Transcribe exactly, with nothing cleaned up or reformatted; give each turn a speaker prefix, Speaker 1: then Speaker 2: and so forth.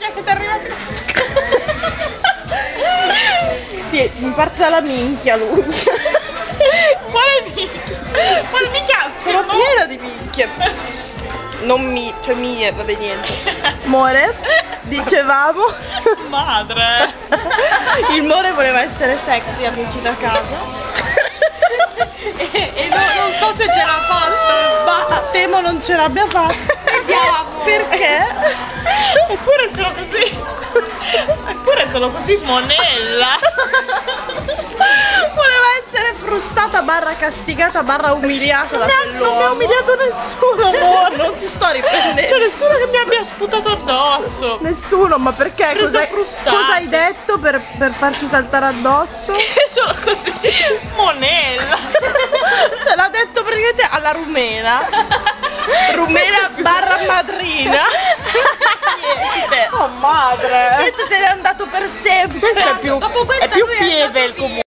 Speaker 1: minchia che ti arriva. Sì, mi parte dalla minchia lui.
Speaker 2: Quale minchia? Quale minchia?
Speaker 1: Sono piena di minchie. Non mi, cioè mie, vabbè niente. More, dicevamo.
Speaker 2: Madre.
Speaker 1: Il More voleva essere sexy, amici da casa.
Speaker 2: E, e no, non so se ce l'ha fatta.
Speaker 1: Ma temo non ce l'abbia fatta.
Speaker 2: Vediamo.
Speaker 1: Perché?
Speaker 2: Eppure sono così. Eppure sono così monella.
Speaker 1: Voleva essere frustata barra castigata barra umiliata da quell'uomo.
Speaker 2: Non mi ha umiliato nessuno, amore.
Speaker 1: Non ti sto riprendendo.
Speaker 2: C'è nessuno che mi abbia sputato addosso.
Speaker 1: Nessuno, ma perché?
Speaker 2: Preso
Speaker 1: Cosa,
Speaker 2: frustata.
Speaker 1: cosa hai detto per, per farti saltare addosso?
Speaker 2: Che sono così monella.
Speaker 1: Cioè l'ha detto praticamente alla rumena. Rumena barra madrina. Niente.
Speaker 2: Oh madre.
Speaker 1: Niente, se n'è andato per sempre.
Speaker 2: Questo è più,
Speaker 3: dopo questa
Speaker 2: è più
Speaker 3: lui è
Speaker 2: pieve
Speaker 3: stato
Speaker 2: il comunque.